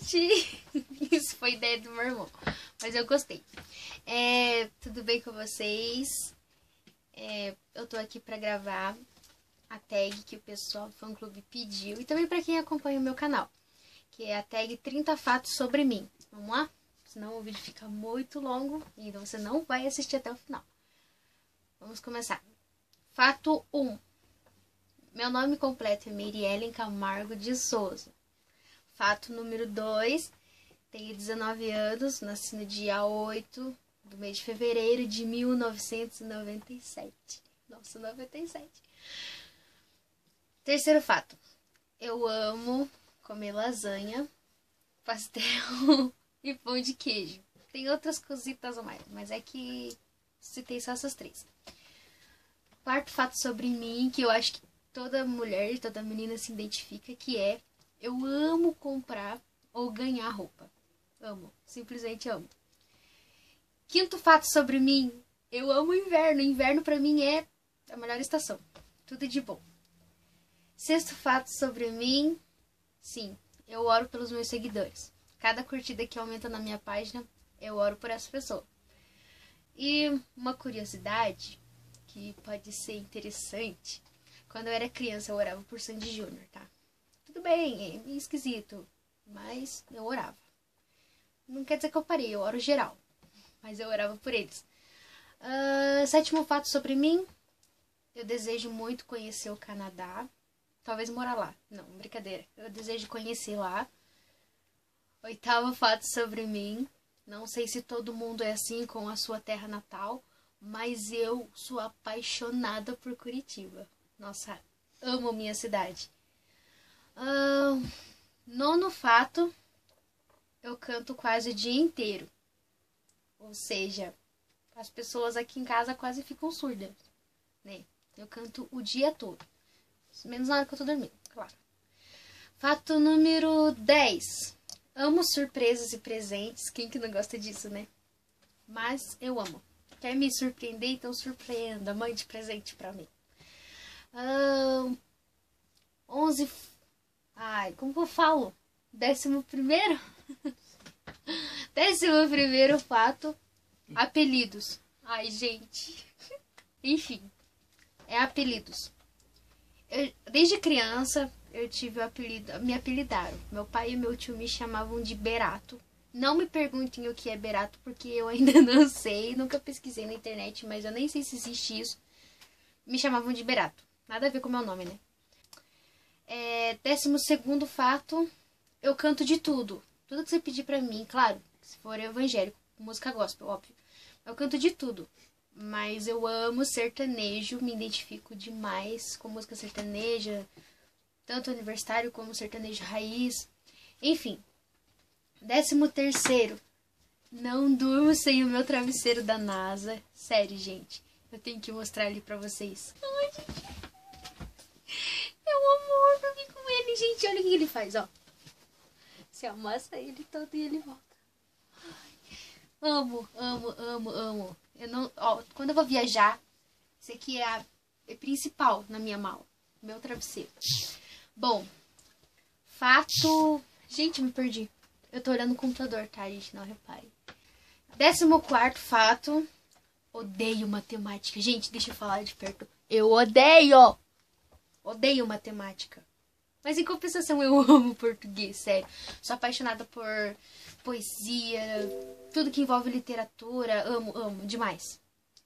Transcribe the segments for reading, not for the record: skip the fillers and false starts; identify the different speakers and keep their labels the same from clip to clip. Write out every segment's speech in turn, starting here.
Speaker 1: gente! Isso foi ideia do meu irmão. Mas eu gostei. Tudo bem com vocês? Eu tô aqui pra gravar a tag que o pessoal do fã clube pediu. E também pra quem acompanha o meu canal. Que é a tag 30 fatos sobre mim. Vamos lá? Senão o vídeo fica muito longo. E então você não vai assistir até o final. Vamos começar. Fato 1. Meu nome completo é Meiriellen Camargo de Souza. Fato número 2. Tenho 19 anos, nasci no dia 8 do mês de fevereiro de 1997. Nossa, 97. Terceiro fato. Eu amo comer lasanha, pastel e pão de queijo. Tem outras cositas a mais, mas é que citei só essas três. Quarto fato sobre mim, que eu acho que toda mulher, toda menina se identifica, que é: eu amo comprar ou ganhar roupa. Amo, simplesmente amo. Quinto fato sobre mim, eu amo o inverno. Inverno pra mim é a melhor estação. Tudo de bom. Sexto fato sobre mim, sim, eu oro pelos meus seguidores. Cada curtida que aumenta na minha página, eu oro por essa pessoa. E uma curiosidade que pode ser interessante: quando eu era criança eu orava por Sandy Júnior, tá? Tudo bem, é meio esquisito, mas eu orava. Não quer dizer que eu parei, eu oro geral, mas eu orava por eles. Sétimo fato sobre mim, eu desejo muito conhecer o Canadá. Talvez morar lá. Não, brincadeira. Eu desejo conhecer lá. Oitavo fato sobre mim. Não sei se todo mundo é assim com a sua terra natal, mas eu sou apaixonada por Curitiba. Nossa, amo minha cidade. Nono fato. Eu canto quase o dia inteiro. Ou seja, as pessoas aqui em casa quase ficam surdas, né? Eu canto o dia todo. Menos na hora que eu tô dormindo, claro. Fato número 10. Amo surpresas e presentes. Quem que não gosta disso, né? Mas eu amo. Quer me surpreender? Então surpreenda. Mande presente pra mim. 11. Ai, como que eu falo? 11º? 11º fato. Apelidos. Ai, gente. Enfim. É apelidos. Desde criança, eu tive o apelido, me apelidaram. Meu pai e meu tio me chamavam de Berato. Não me perguntem o que é Berato, porque eu ainda não sei. Nunca pesquisei na internet, mas eu nem sei se existe isso. Me chamavam de Berato. Nada a ver com o meu nome, né? 12º fato, eu canto de tudo. Tudo que você pedir pra mim, claro, se for evangélico, música gospel, óbvio. Eu canto de tudo. Mas eu amo sertanejo, me identifico demais com música sertaneja, tanto universitário como sertanejo raiz. Enfim, 13º, não durmo sem o meu travesseiro da NASA. Sério, gente, eu tenho que mostrar ele pra vocês. Ai, gente, eu amo dormir com ele, gente. Olha o que ele faz, ó. Você amassa ele todo e ele volta. Ai, amo, amo, amo, amo. Quando eu vou viajar, esse aqui é principal na minha mala. Meu travesseiro. Bom, fato... Gente, me perdi. Eu tô olhando o computador, tá, gente? Não repare. 14º fato. Odeio matemática. Gente, deixa eu falar de perto. Eu odeio! Odeio matemática. Mas em compensação, eu amo português, sério. Sou apaixonada por poesia, tudo que envolve literatura. Amo, amo, demais.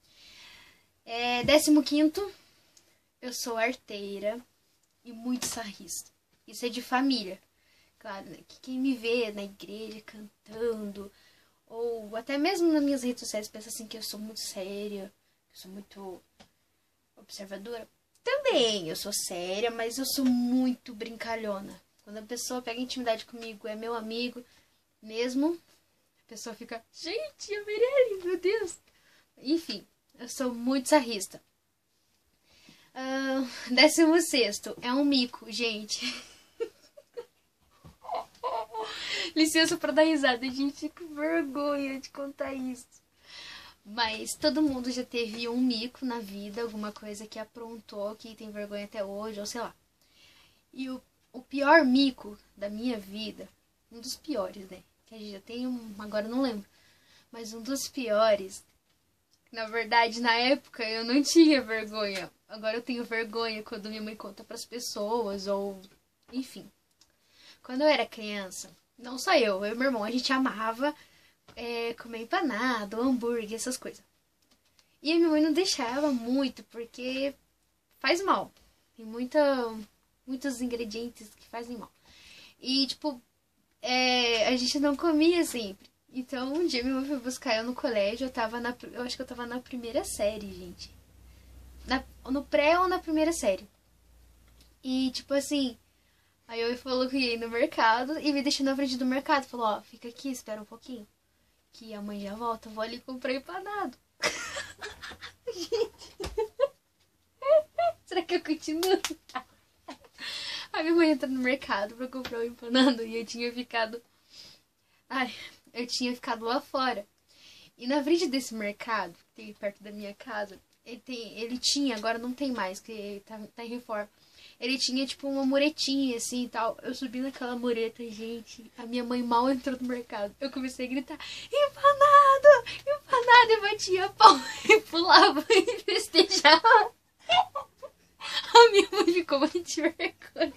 Speaker 1: 15º, eu sou arteira e muito sarrista. Isso é de família. Claro, né? Que quem me vê na igreja cantando, ou até mesmo nas minhas redes sociais, pensa assim que eu sou muito séria, que eu sou muito observadora. Também, eu sou séria, mas eu sou muito brincalhona. Quando a pessoa pega intimidade comigo, é meu amigo mesmo, a pessoa fica: gente, a Meiriellen, meu Deus. Enfim, eu sou muito sarrista. 16º, é um mico, gente. Licença pra dar risada, gente, que vergonha de contar isso. Mas todo mundo já teve um mico na vida, alguma coisa que aprontou, que tem vergonha até hoje, ou sei lá. E o pior mico da minha vida um dos piores, né? Que a gente já tem agora eu não lembro. Mas um dos piores. Na verdade, na época eu não tinha vergonha. Agora eu tenho vergonha quando minha mãe conta pras pessoas, ou enfim. Quando eu era criança, não só eu e meu irmão, a gente amava comer empanado, hambúrguer, essas coisas. E a minha mãe não deixava muito, porque faz mal. Tem muitos ingredientes que fazem mal. E, tipo, a gente não comia sempre. Então, um dia minha mãe foi buscar eu no colégio, eu acho que eu tava na primeira série, gente. No pré ou na primeira série. E, tipo assim, aí eu falou que ia ir no mercado e me deixou na frente do mercado. Falou, ó, fica aqui, espera um pouquinho. Que a mãe já volta, eu vou ali comprar empanado. Gente, será que eu continuo? A minha mãe entrou no mercado pra comprar um empanado e eu tinha ficado lá fora. E na frente desse mercado, que tem perto da minha casa, ele tinha, agora não tem mais, que tá em reforma. Ele tinha, tipo, uma muretinha, assim, e tal. Eu subi naquela mureta, gente. A minha mãe mal entrou no mercado. Eu comecei a gritar, empanado! Empanado! E batia a pau e pulava e festejava. A minha mãe ficou muito de vergonha.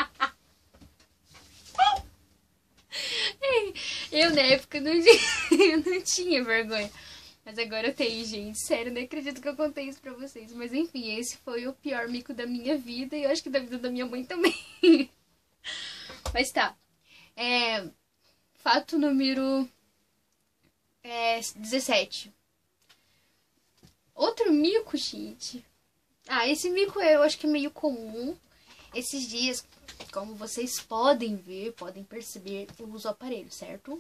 Speaker 1: Eu, na época, eu não tinha vergonha. Mas agora eu tenho, gente. Sério, não acredito que eu contei isso pra vocês. Mas enfim, esse foi o pior mico da minha vida. E eu acho que da vida da minha mãe também. Mas tá. Fato número 17. Outro mico, gente. Esse mico eu acho que é meio comum. Esses dias, como vocês podem ver, podem perceber, eu uso aparelho, certo?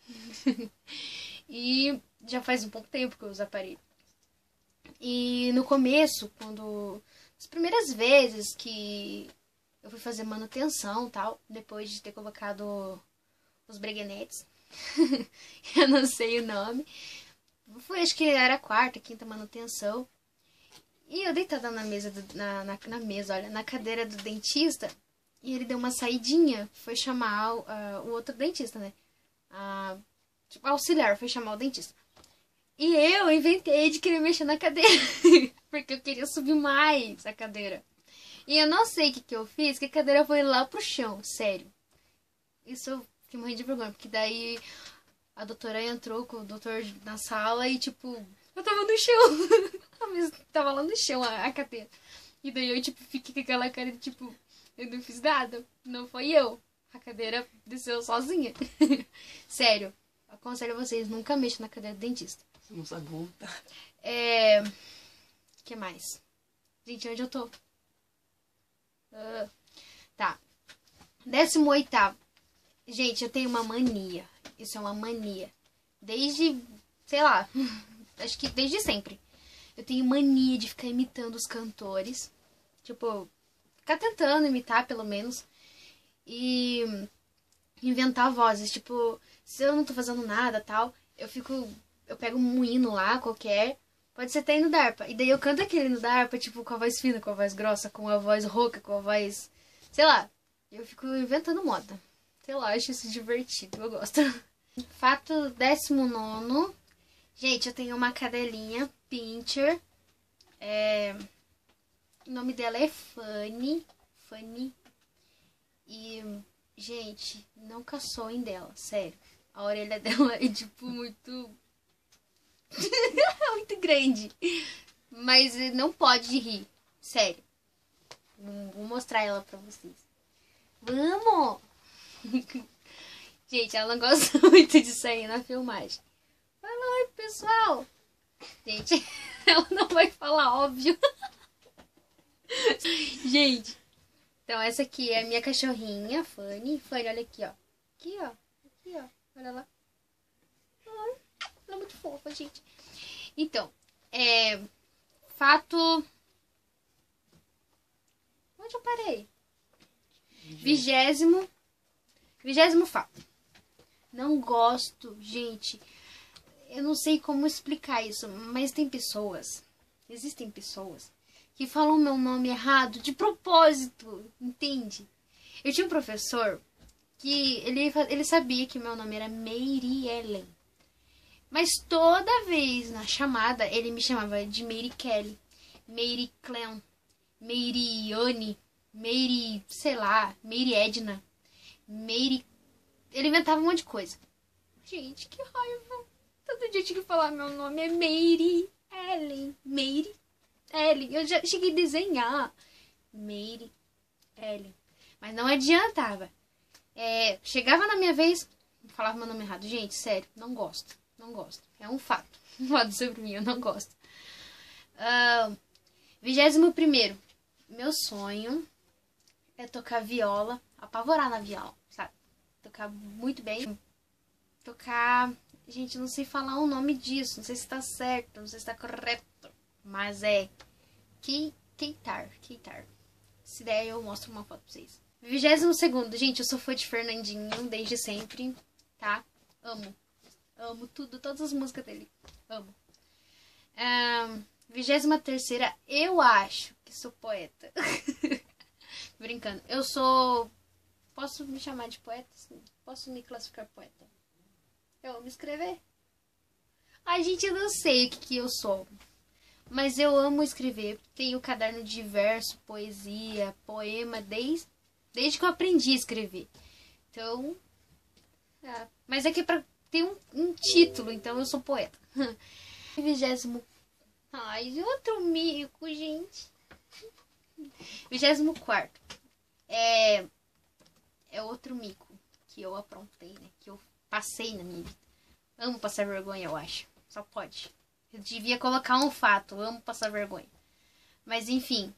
Speaker 1: E já faz um pouco tempo que eu uso aparelho. E no começo, as primeiras vezes que eu fui fazer manutenção e tal, depois de ter colocado os breguenetes, eu não sei o nome, acho que era a quarta, quinta manutenção. E eu deitada na mesa, na cadeira do dentista, e ele deu uma saidinha, foi chamar o outro dentista, né? Tipo, auxiliar, foi chamar o dentista. E eu inventei de querer mexer na cadeira, porque eu queria subir mais a cadeira. E eu não sei o que eu fiz, que a cadeira foi lá pro chão, sério. Isso eu fiquei morrendo de vergonha, porque daí a doutora entrou com o doutor na sala e, tipo, eu tava no chão. Tava lá no chão a cadeira. E daí eu, tipo, fiquei com aquela cara de, tipo, eu não fiz nada. Não foi eu. A cadeira desceu sozinha. Sério. Aconselho vocês, nunca mexam na cadeira do dentista.
Speaker 2: Você não sabe voltar.
Speaker 1: Que mais? Gente, onde eu tô? Tá. 18º. Gente, eu tenho uma mania. Isso é uma mania. Desde, sei lá, acho que desde sempre. Eu tenho mania de ficar imitando os cantores. Tipo, ficar tentando imitar, pelo menos. E inventar vozes. Tipo, se eu não tô fazendo nada, tal, eu pego um hino lá, qualquer. Pode ser até hino da harpa. E daí eu canto aquele hino da harpa, tipo, com a voz fina, com a voz grossa, com a voz rouca, com a voz... Sei lá. Eu fico inventando moda. Sei lá, acho isso divertido. Eu gosto. Fato 19. Gente, eu tenho uma cadelinha, Pinscher. O nome dela é Fanny. E, gente, não caçoem dela, sério. A orelha dela é, tipo, muito... muito grande. Mas não pode rir, sério. Vou mostrar ela pra vocês. Vamos! Gente, ela não gosta muito de sair na filmagem. Fala, oi, pessoal! Gente, ela não vai falar, óbvio. Gente, então essa aqui é a minha cachorrinha, Fanny. Fanny, olha aqui, ó. Aqui, ó. Aqui, ó. Olha lá. Ai, ela é muito fofa, gente. Então, fato... Onde eu parei? 20º fato. Não gosto, gente. Eu não sei como explicar isso, mas existem pessoas que falam meu nome errado de propósito, entende? Eu tinha um professor que ele sabia que meu nome era Mary Ellen. Mas toda vez na chamada ele me chamava de Mary Kelly, Mary Cleon, Mary Yoni, Mary, sei lá, Mary Edna, Mary... Ele inventava um monte de coisa. Gente, que raiva. Todo dia eu tinha que falar meu nome é Mary Ellen. Mary Ellen. Eu já cheguei a desenhar Mary Ellen. Mas não adiantava. Chegava na minha vez, falava meu nome errado. Gente, sério, não gosto. Não gosto. É um fato. Um fato sobre mim, eu não gosto. 21º. Meu sonho é tocar viola. Apavorar na viola, sabe? Tocar muito bem. Tocar... Gente, não sei falar o nome disso. Não sei se tá certo, não sei se tá correto. Mas é... Keitar. Se der, eu mostro uma foto pra vocês. 22º. Gente, eu sou fã de Fernandinho desde sempre, tá? Amo. Amo tudo, todas as músicas dele. Amo. 23ª. Eu acho que sou poeta. Brincando. Eu sou... Posso me chamar de poeta? Sim. Posso me classificar poeta? Eu amo escrever. Ai, gente, eu não sei o que eu sou. Mas eu amo escrever. Tenho caderno de verso, poesia, poema, desde que eu aprendi a escrever. Então... Mas aqui é pra ter um título, então eu sou poeta. 20º... Ai, outro mico, gente. 24º. É outro mico que eu aprontei, né? Que eu passei na minha vida. Amo passar vergonha, eu acho. Só pode. Eu devia colocar um fato. Eu amo passar vergonha. Mas enfim.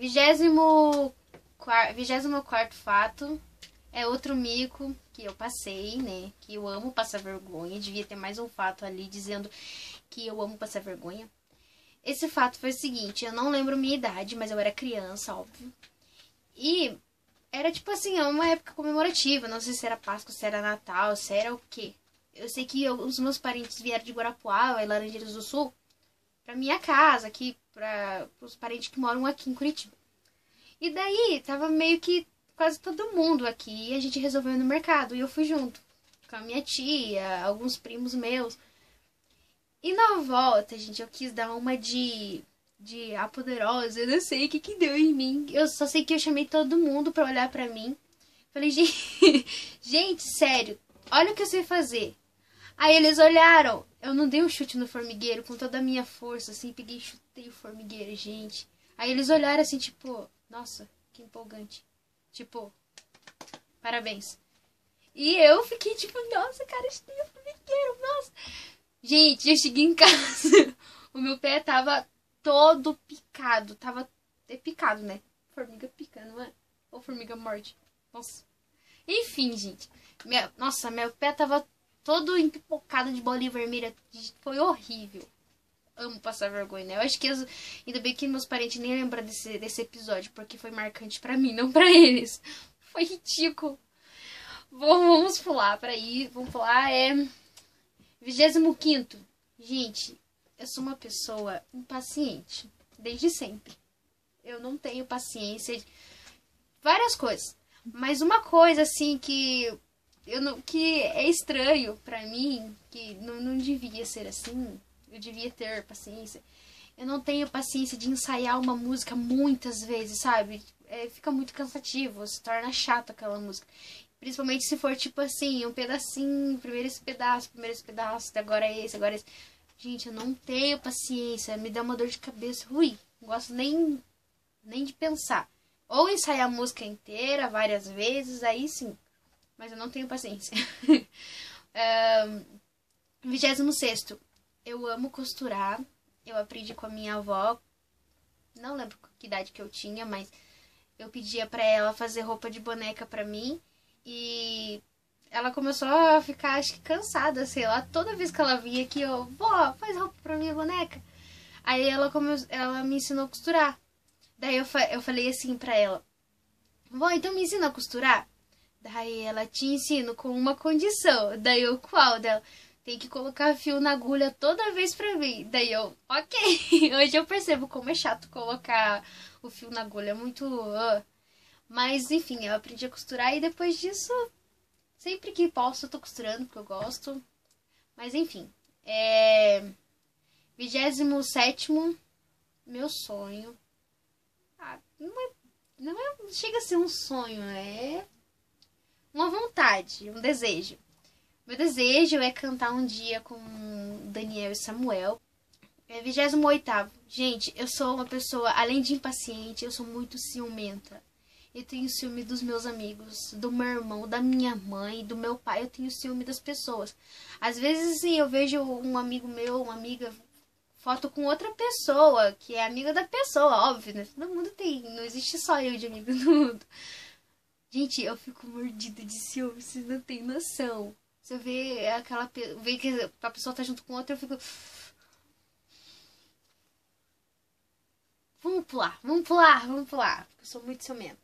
Speaker 1: 24º fato. É outro mico que eu passei, né? Que eu amo passar vergonha. Devia ter mais um fato ali dizendo que eu amo passar vergonha. Esse fato foi o seguinte. Eu não lembro minha idade, mas eu era criança, óbvio. E... era tipo assim, uma época comemorativa. Não sei se era Páscoa, se era Natal, se era o quê. Eu sei que os meus parentes vieram de Guarapuava e Laranjeiras do Sul pra minha casa, aqui, pros parentes que moram aqui em Curitiba. E daí, tava meio que quase todo mundo aqui e a gente resolveu ir no mercado. E eu fui junto com a minha tia, alguns primos meus. E na volta, gente, eu quis dar uma de a poderosa, eu não sei o que deu em mim. Eu só sei que eu chamei todo mundo pra olhar pra mim. Falei, gente, sério, olha o que eu sei fazer. Aí eles olharam. Eu não dei um chute no formigueiro com toda a minha força, assim, peguei e chutei o formigueiro, gente. Aí eles olharam assim, tipo, nossa, que empolgante. Tipo, parabéns. E eu fiquei tipo, nossa, cara, eu chutei o formigueiro, nossa. Gente, eu cheguei em casa, o meu pé tava todo picado. Tava picado, né? Formiga pica, não é? Ou formiga morde. Nossa. Enfim, gente. Meu pé tava todo empipocado de bolinha vermelha. Foi horrível. Amo passar vergonha, né? Eu acho que ainda bem que meus parentes nem lembram desse episódio, porque foi marcante pra mim, não pra eles. Foi ridículo. Vamos pular pra aí. Vamos pular. 25º. Gente, eu sou uma pessoa impaciente. Desde sempre. Eu não tenho paciência de várias coisas. Mas uma coisa, assim, que é estranho pra mim, que não devia ser assim, eu devia ter paciência. Eu não tenho paciência de ensaiar uma música muitas vezes, sabe? Fica muito cansativo, se torna chato aquela música. Principalmente se for, tipo assim, um pedacinho, primeiro esse pedaço, agora esse. Gente, eu não tenho paciência, me dá uma dor de cabeça ruim. Não gosto nem de pensar. Ou ensaiar a música inteira várias vezes, aí sim. Mas eu não tenho paciência. 26º. Eu amo costurar. Eu aprendi com a minha avó. Não lembro que idade que eu tinha, mas eu pedia pra ela fazer roupa de boneca pra mim. E ela começou a ficar, acho que cansada, sei lá. Toda vez que ela via que eu... Vó, faz roupa pra minha boneca. Aí ela me ensinou a costurar. Daí eu falei assim pra ela. Vó, então me ensina a costurar? Daí ela, te ensino com uma condição. Daí eu, qual dela? Tem que colocar fio na agulha toda vez pra mim. Daí eu, ok. Hoje eu percebo como é chato colocar o fio na agulha. É muito... Mas enfim, eu aprendi a costurar e depois disso Sempre que posso eu tô costurando, porque eu gosto. Mas enfim. 27º, meu sonho. Não chega a ser um sonho, é uma vontade, um desejo. Meu desejo é cantar um dia com Daniel e Samuel. 28º. Gente, eu sou uma pessoa, além de impaciente, eu sou muito ciumenta. Eu tenho ciúme dos meus amigos, do meu irmão, da minha mãe, do meu pai. Eu tenho ciúme das pessoas. Às vezes, assim, eu vejo um amigo meu, uma amiga, foto com outra pessoa, que é amiga da pessoa, óbvio, né? Todo mundo tem, não existe só eu de amigo no mundo. Gente, eu fico mordida de ciúme, vocês não tem noção. Se eu ver ver que a pessoa tá junto com outra, eu fico... Vamos pular, vamos pular, vamos pular. Eu sou muito ciumenta.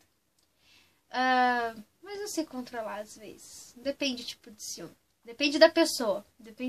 Speaker 1: Mas eu sei controlar às vezes. Depende do tipo de ciúme. Depende da pessoa.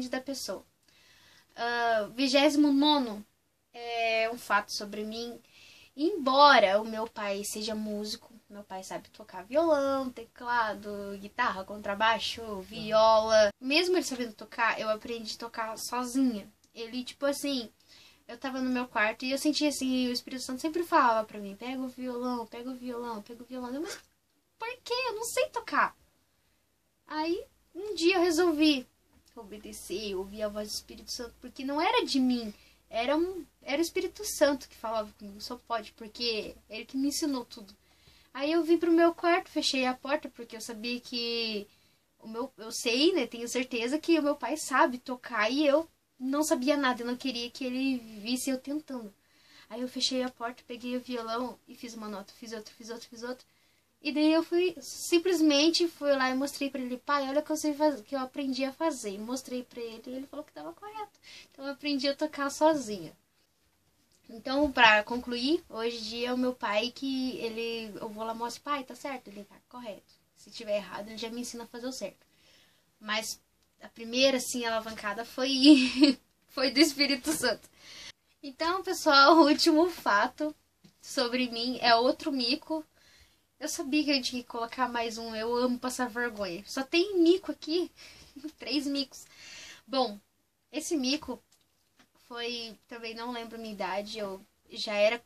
Speaker 1: 29º é um fato sobre mim. Embora o meu pai seja músico, meu pai sabe tocar violão, teclado, guitarra, contrabaixo, viola. Mesmo ele sabendo tocar, eu aprendi a tocar sozinha. Ele, tipo assim, eu tava no meu quarto e eu sentia assim, o Espírito Santo sempre falava pra mim, pega o violão, pega o violão, pega o violão. Mas por quê? Eu não sei tocar. Aí, um dia eu resolvi obedecer, ouvir a voz do Espírito Santo, porque não era de mim, era o Espírito Santo que falava comigo, só pode, porque ele que me ensinou tudo. Aí eu vim pro meu quarto, fechei a porta, porque eu sabia que eu sei, né, tenho certeza que o meu pai sabe tocar, e eu não sabia nada, eu não queria que ele visse eu tentando. Aí eu fechei a porta, peguei o violão e fiz uma nota, fiz outra, fiz outra, fiz outra. E daí eu simplesmente fui lá e mostrei pra ele, pai, olha o que eu sei fazer, que eu aprendi a fazer. E mostrei pra ele e ele falou que tava correto. Então eu aprendi a tocar sozinha. Então, pra concluir, hoje em dia é o meu pai que eu vou lá e mostro, pai, tá certo? Ele tá correto. Se tiver errado, ele já me ensina a fazer o certo. Mas a primeira, assim, alavancada foi, foi do Espírito Santo. Então, pessoal, o último fato sobre mim é outro mico. Eu sabia que eu tinha que colocar mais um. Eu amo passar vergonha. Só tem mico aqui. 3 micos. Bom, esse mico foi... Também não lembro a minha idade. Eu já era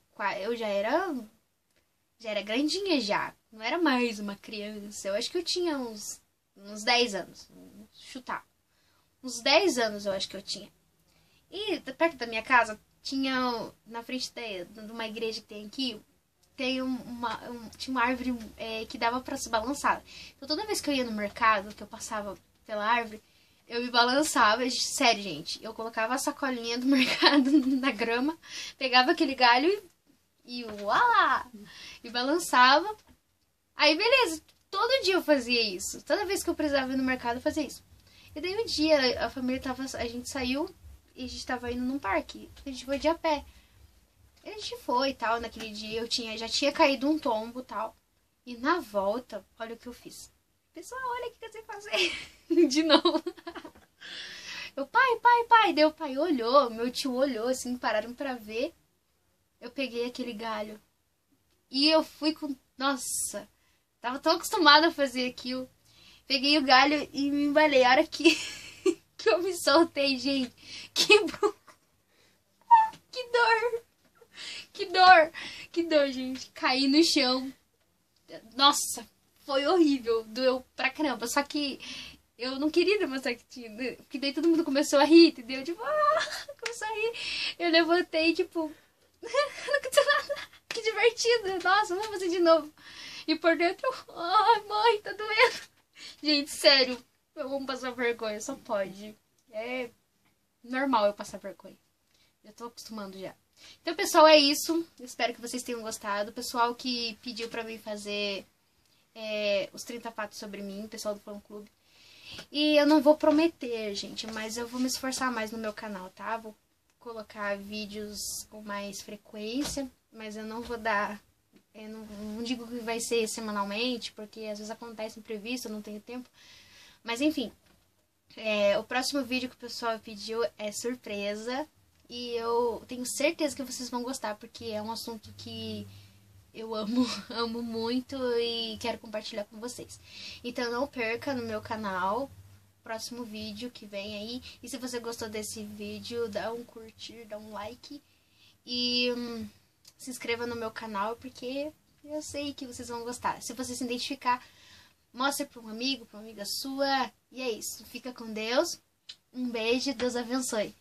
Speaker 1: grandinha já. Não era mais uma criança. Eu acho que eu tinha uns 10 anos. Chutar. Uns 10 anos eu acho que eu tinha. E perto da minha casa tinha... Na frente de uma igreja que tem aqui... Tinha uma árvore que dava pra se balançar. Então toda vez que eu ia no mercado, que eu passava pela árvore, eu me balançava. Sério, gente. Eu colocava a sacolinha do mercado na grama, pegava aquele galho e uá! E balançava. Aí beleza, todo dia eu fazia isso. Toda vez que eu precisava ir no mercado, eu fazia isso. E daí um dia a gente saiu e a gente tava indo num parque. A gente foi de a pé. A gente foi e tal, naquele dia já tinha caído um tombo e tal. E na volta, olha o que eu fiz. Pessoal, olha o que eu sei fazer. De novo. Eu, pai. Daí o pai olhou, meu tio olhou, assim, pararam pra ver. Eu peguei aquele galho. E eu fui com... Nossa, tava tão acostumada a fazer aquilo. Peguei o galho e me embalei. A hora que, que eu me soltei, gente. Quebrou. Que dor. Que dor, gente. Caí no chão. Nossa, foi horrível. Doeu pra caramba. Só que eu não queria demonstrar que tinha. Porque daí todo mundo começou a rir, entendeu? Tipo, começou a rir. Eu levantei, tipo, não aconteceu nada. Que divertido. Nossa, vamos fazer de novo. E por dentro, ai, mãe, tá doendo. Gente, sério. Eu amo passar vergonha, só pode. É normal eu passar vergonha. Eu tô acostumando já. Então, pessoal, é isso. Espero que vocês tenham gostado. O pessoal que pediu pra mim fazer os 30 fatos sobre mim, o pessoal do fã clube. E eu não vou prometer, gente, mas eu vou me esforçar mais no meu canal, tá? Vou colocar vídeos com mais frequência, mas eu não vou dar... Eu não digo que vai ser semanalmente, porque às vezes acontece imprevisto, eu não tenho tempo. Mas, enfim, o próximo vídeo que o pessoal pediu é surpresa. E eu tenho certeza que vocês vão gostar, porque é um assunto que eu amo, amo muito e quero compartilhar com vocês. Então não perca no meu canal, próximo vídeo que vem aí. E se você gostou desse vídeo, dá um curtir, dá um like. E se inscreva no meu canal, porque eu sei que vocês vão gostar. Se você se identificar, mostre para um amigo, para uma amiga sua. E é isso. Fica com Deus. Um beijo, Deus abençoe.